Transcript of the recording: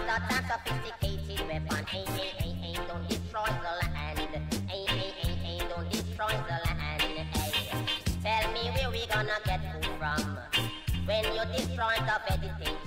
lot of sophisticated weapon. Hey, hey, hey, hey, don't destroy the land. Hey, hey, hey, hey, don't destroy the land. Hey, tell me where we gonna get food from when you destroy the vegetation.